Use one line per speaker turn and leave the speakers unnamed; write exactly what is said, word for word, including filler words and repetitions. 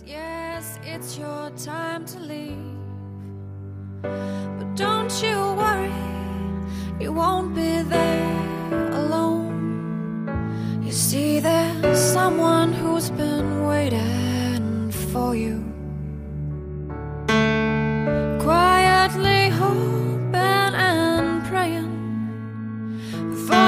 Yes, it's your time to leave, but don't you worry, you won't be there alone. You see, there's someone who's been waiting for you, quietly hoping and praying for